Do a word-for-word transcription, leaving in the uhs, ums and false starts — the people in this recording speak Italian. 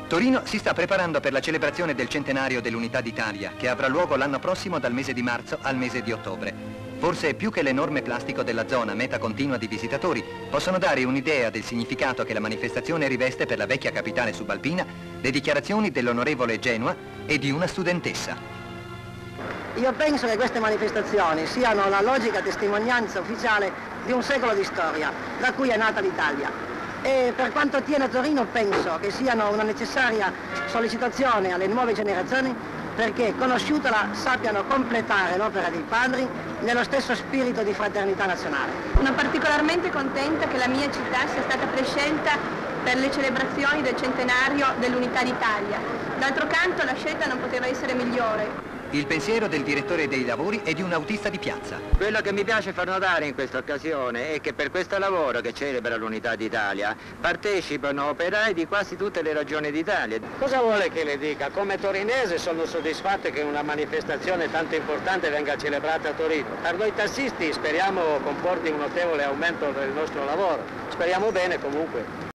Torino si sta preparando per la celebrazione del centenario dell'Unità d'Italia, che avrà luogo l'anno prossimo dal mese di marzo al mese di ottobre. Forse più che l'enorme plastico della zona, meta continua di visitatori, possono dare un'idea del significato che la manifestazione riveste per la vecchia capitale subalpina le dichiarazioni dell'onorevole Genua e di una studentessa. Io penso che queste manifestazioni siano la logica testimonianza ufficiale di un secolo di storia, da cui è nata l'Italia. E per quanto attiene a Torino penso che siano una necessaria sollecitazione alle nuove generazioni perché, conosciutela, sappiano completare l'opera dei padri nello stesso spirito di fraternità nazionale. Sono particolarmente contenta che la mia città sia stata prescelta per le celebrazioni del centenario dell'Unità d'Italia. D'altro canto la scelta non poteva essere migliore. Il pensiero del direttore dei lavori è di un autista di piazza. Quello che mi piace far notare in questa occasione è che per questo lavoro che celebra l'Unità d'Italia partecipano operai di quasi tutte le regioni d'Italia. Cosa vuole che le dica? Come torinese sono soddisfatto che una manifestazione tanto importante venga celebrata a Torino. Per noi tassisti speriamo comporti un notevole aumento del nostro lavoro. Speriamo bene comunque.